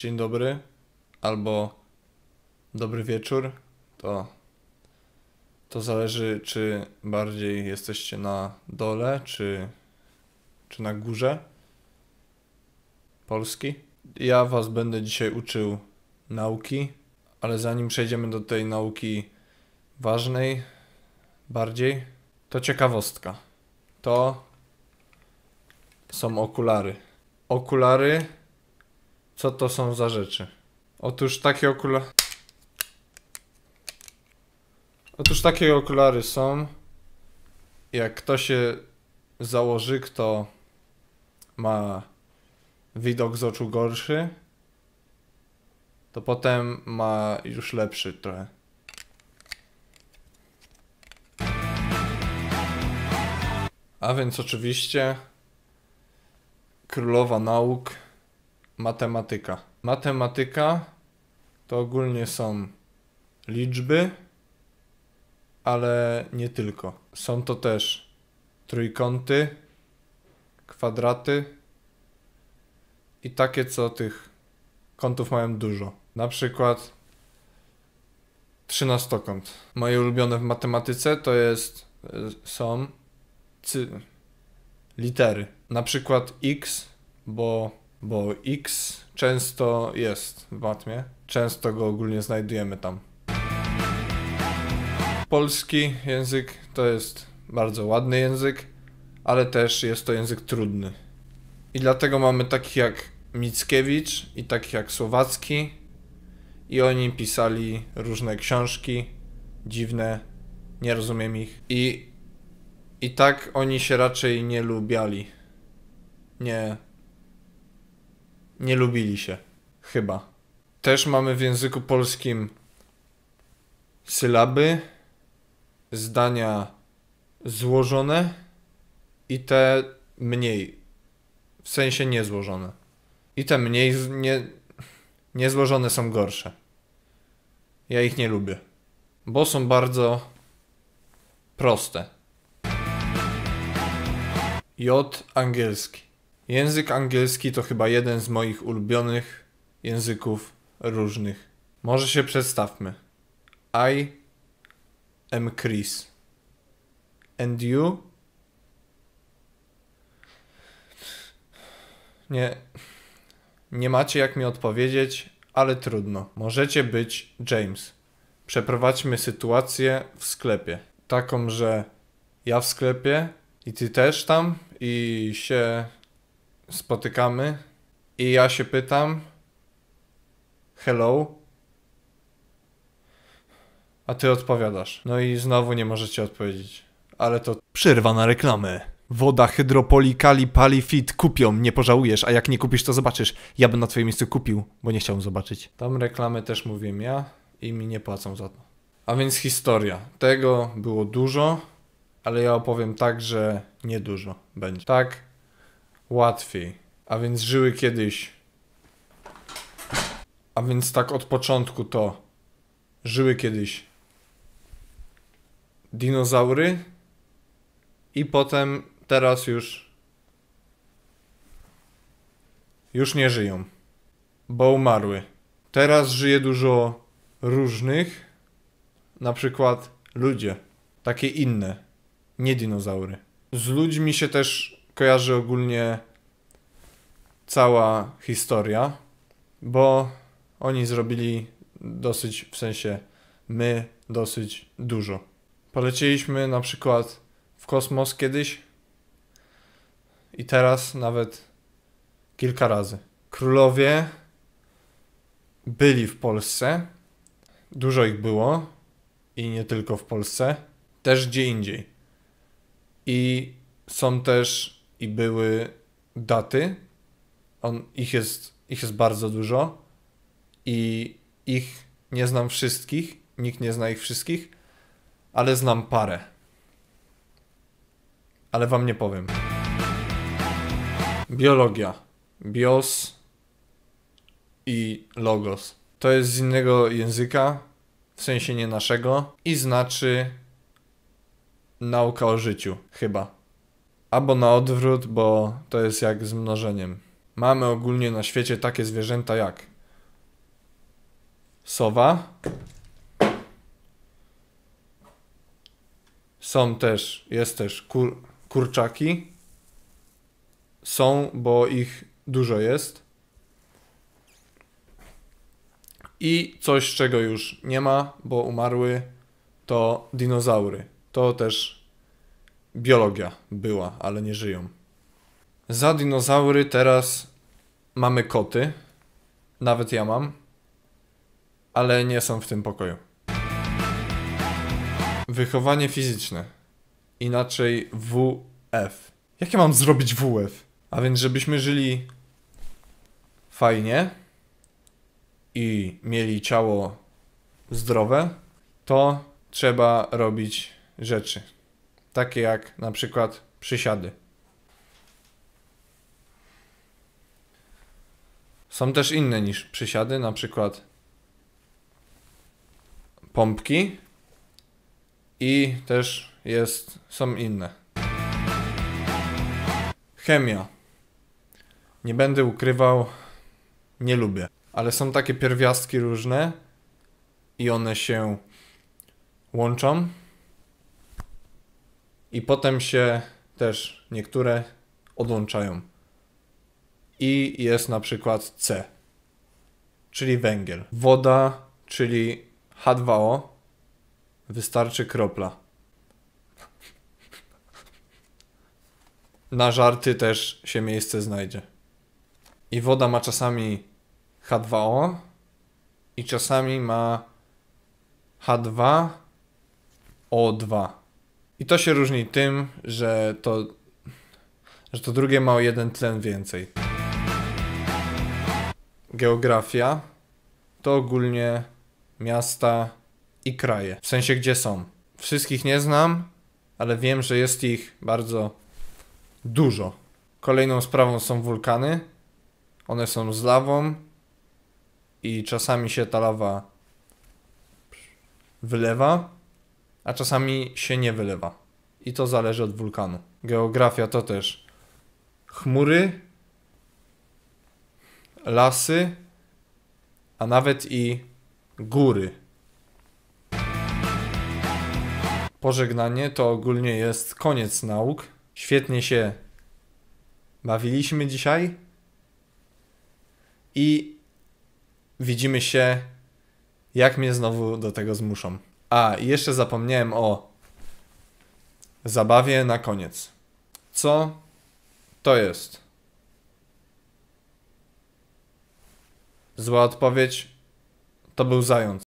dzień dobry albo dobry wieczór, to zależy, czy bardziej jesteście na dole, czy na górze Polski. Ja was będę dzisiaj uczył nauki, ale zanim przejdziemy do tej nauki ważnej, bardziej, to ciekawostka. To są okulary. Okulary, co to są za rzeczy? Otóż takie okulary są. Jak kto się założy, kto ma widok z oczu gorszy, to potem ma już lepszy trochę. A więc oczywiście królowa nauk, matematyka. Matematyka to ogólnie są liczby, ale nie tylko. Są to też trójkąty, kwadraty i takie, co tych kątów mają dużo. Na przykład trzynastokąt. Moje ulubione w matematyce są litery. Na przykład X, bo X często jest w matmie. Często go ogólnie znajdujemy tam. Polski język to jest bardzo ładny język, ale też jest to język trudny. I dlatego mamy takich jak Mickiewicz i takich jak Słowacki i oni pisali różne książki dziwne, nie rozumiem ich. I tak oni się raczej nie lubiali. Nie lubili się. Chyba. Też mamy w języku polskim sylaby, zdania złożone i te mniej, w sensie niezłożone. I te mniej niezłożone są gorsze. Ja ich nie lubię, bo są bardzo proste. J angielski. Język angielski to chyba jeden z moich ulubionych języków różnych. Może się przedstawmy. I am Chris. And you? Nie macie jak mi odpowiedzieć, ale trudno. Możecie być James. Przeprowadźmy sytuację w sklepie. Taką, że ja w sklepie i ty też tam i się spotykamy i ja się pytam hello, a ty odpowiadasz. No i znowu nie możecie odpowiedzieć. Ale to przerwa na reklamę. Woda Hydropolikali Palifit kupią, nie pożałujesz, a jak nie kupisz, to zobaczysz. Ja bym na twoim miejscu kupił, bo nie chciałem zobaczyć. Tam reklamy też mówiłem ja i mi nie płacą za to. A więc historia. Tego było dużo, ale ja opowiem tak, że nie dużo będzie. Tak łatwiej. A więc żyły kiedyś. A więc tak od początku to żyły kiedyś dinozaury i potem teraz już nie żyją, bo umarły. Teraz żyje dużo różnych, na przykład ludzie, takie inne, nie dinozaury. Z ludźmi się też kojarzy ogólnie cała historia, bo oni zrobili dosyć, w sensie my dosyć dużo. Polecieliśmy na przykład w kosmos kiedyś i teraz nawet kilka razy. Królowie byli w Polsce, dużo ich było i nie tylko w Polsce, też gdzie indziej. I są też i były daty, ich jest bardzo dużo i ich nie znam wszystkich, nikt nie zna ich wszystkich, ale znam parę. Ale wam nie powiem. Biologia. Bios i logos. To jest z innego języka, w sensie nie naszego i znaczy nauka o życiu, chyba. Albo na odwrót, bo to jest jak z mnożeniem. Mamy ogólnie na świecie takie zwierzęta jak sowa. Jest też kurczaki. Są, bo ich dużo jest. I coś, czego już nie ma, bo umarły, to dinozaury. To też biologia była, ale nie żyją. Za dinozaury teraz mamy koty. Nawet ja mam. Ale nie są w tym pokoju. Wychowanie fizyczne. Inaczej WF. Jak ja mam zrobić WF? A więc, żebyśmy żyli fajnie i mieli ciało zdrowe, to trzeba robić rzeczy. Takie jak na przykład przysiady. Są też inne niż przysiady, na przykład pompki i też są inne. Chemia. Nie będę ukrywał, nie lubię. Ale są takie pierwiastki różne i one się łączą i potem się też niektóre odłączają. I jest na przykład C, czyli węgiel. Woda, czyli H2O, wystarczy kropla. Na żarty też się miejsce znajdzie. I woda ma czasami H2O i czasami ma H2O2. I to się różni tym, że to drugie ma o jeden tlen więcej. Geografia to ogólnie miasta i kraje. W sensie gdzie są. Wszystkich nie znam, ale wiem, że jest ich bardzo dużo. Kolejną sprawą są wulkany. One są z lawą i czasami się ta lawa wylewa, a czasami się nie wylewa. I to zależy od wulkanu. Geografia to też chmury, lasy, a nawet i góry. Pożegnanie to ogólnie jest koniec nauk. Świetnie się bawiliśmy dzisiaj i widzimy się, jak mnie znowu do tego zmuszą. A, i jeszcze zapomniałem o zabawie na koniec. Co to jest? Zła odpowiedź to był zając.